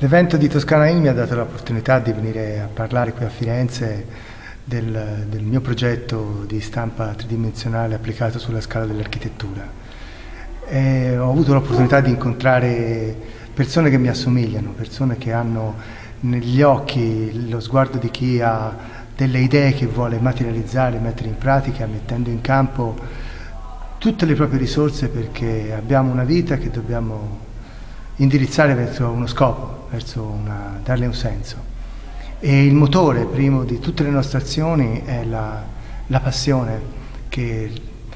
L'evento di Toscana In mi ha dato l'opportunità di venire a parlare qui a Firenze del mio progetto di stampa tridimensionale applicato sulla scala dell'architettura. Ho avuto l'opportunità di incontrare persone che mi assomigliano, persone che hanno negli occhi lo sguardo di chi ha delle idee che vuole materializzare, mettere in pratica, mettendo in campo tutte le proprie risorse, perché abbiamo una vita che dobbiamo indirizzare verso uno scopo, darle un senso. E il motore primo di tutte le nostre azioni è la passione che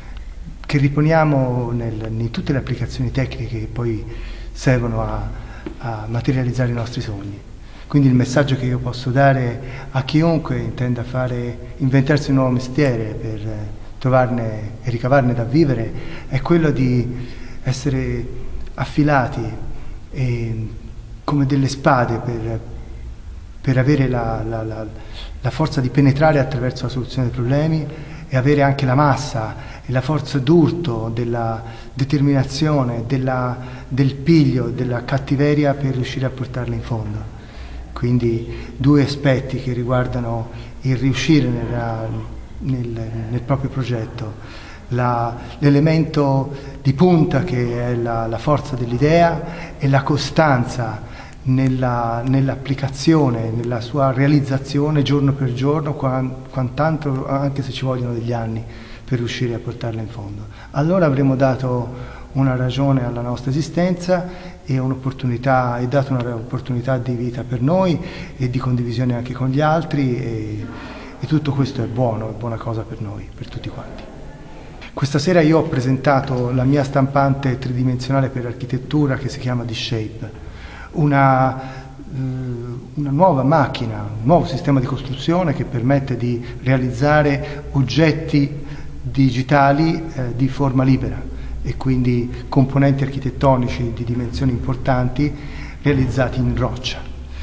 riponiamo in tutte le applicazioni tecniche che poi servono a materializzare i nostri sogni. Quindi il messaggio che io posso dare a chiunque intenda inventarsi un nuovo mestiere per trovarne e ricavarne da vivere è quello di essere affilati come delle spade per avere la forza di penetrare attraverso la soluzione dei problemi e avere anche la massa e la forza d'urto della determinazione, del piglio, della cattiveria per riuscire a portarla in fondo. Quindi due aspetti che riguardano il riuscire nel proprio progetto. L'elemento di punta che è la forza dell'idea e la costanza nell'applicazione, nella sua realizzazione giorno per giorno, quant'altro anche se ci vogliono degli anni per riuscire a portarla in fondo. Allora avremo dato una ragione alla nostra esistenza e dato un'opportunità di vita per noi e di condivisione anche con gli altri e tutto questo è buona cosa per noi, per tutti quanti. Questa sera io ho presentato la mia stampante tridimensionale per architettura che si chiama D-Shape, una nuova macchina, un nuovo sistema di costruzione che permette di realizzare oggetti digitali di forma libera e quindi componenti architettonici di dimensioni importanti realizzati in roccia.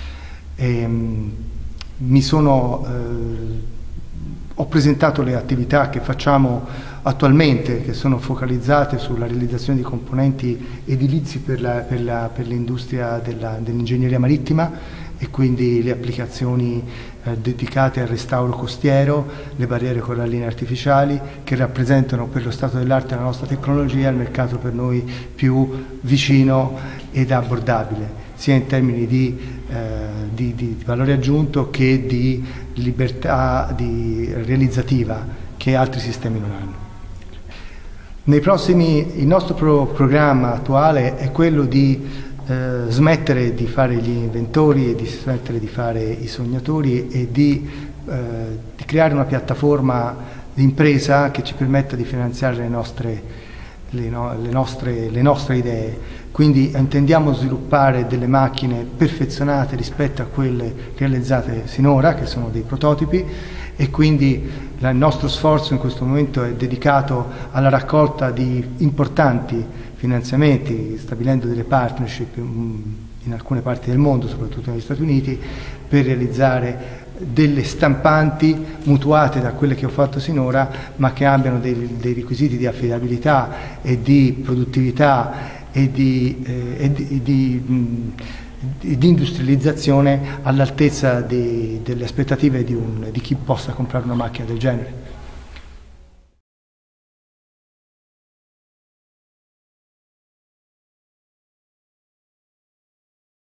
Ho presentato le attività che facciamo attualmente, che sono focalizzate sulla realizzazione di componenti edilizi per l'industria dell'ingegneria marittima e quindi le applicazioni dedicate al restauro costiero, le barriere coralline artificiali, che rappresentano per lo stato dell'arte della nostra tecnologia il mercato per noi più vicino ed abbordabile, sia in termini di valore aggiunto che di libertà realizzativa che altri sistemi non hanno. Il nostro programma attuale è quello di smettere di fare gli inventori e di smettere di fare i sognatori e di creare una piattaforma di impresa che ci permetta di finanziare le nostre idee. Quindi intendiamo sviluppare delle macchine perfezionate rispetto a quelle realizzate sinora, che sono dei prototipi, e quindi il nostro sforzo in questo momento è dedicato alla raccolta di importanti finanziamenti, stabilendo delle partnership in alcune parti del mondo, soprattutto negli Stati Uniti, per realizzare delle stampanti mutuate da quelle che ho fatto sinora, ma che abbiano dei requisiti di affidabilità e di produttività e di industrializzazione all'altezza delle aspettative di chi possa comprare una macchina del genere.